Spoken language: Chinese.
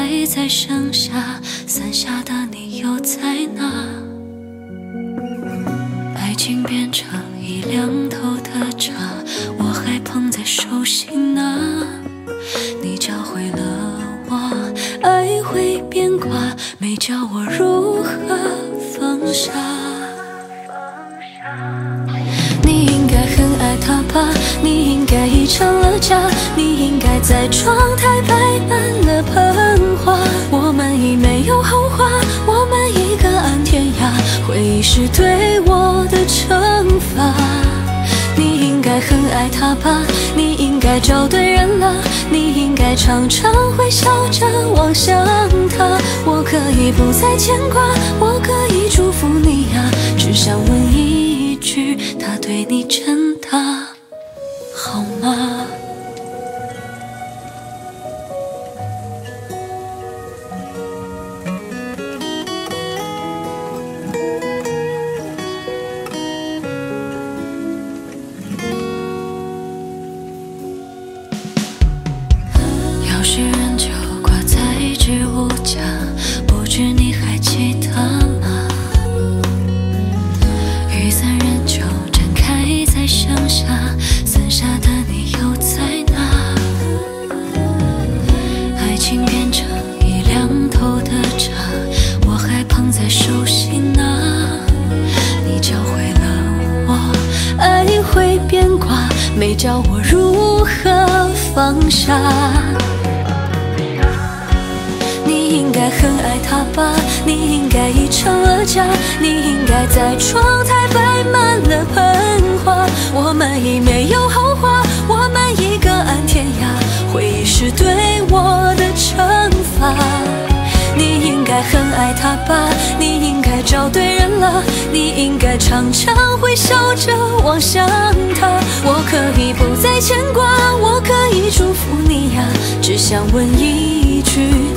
开在盛夏，伞下的你又在哪？爱情变成一两头的茶，我还捧在手心拿。你教会了我，爱会变卦，没教我如何放下。你应该很爱他吧，你应该已成了家，你应该在窗台摆满了盆花。我们已没有后话，我们已各安天涯，回忆是对我的惩罚。你应该很爱他吧，你应该找对人了，你应该常常会笑着望向他。我可以不再牵挂，我可以祝福你呀，只想问一句，他对你真的好吗？钥匙仍旧挂在置物架，不知你还记得吗？雨伞仍旧展开在盛夏，伞下的你又在哪？爱情变成一两头的茶，我还捧在手心拿。你教会了我，爱会变卦，没教我如何放下。你应该很爱他吧，你应该已成了家，你应该在窗台摆满了盆花。我们已没有后话，我们已各安天涯，回忆是对我的惩罚。你应该很爱他吧，你应该找对人了，你应该常常会笑着望向他。我可以不再牵挂，我可以祝福你呀，只想问一句，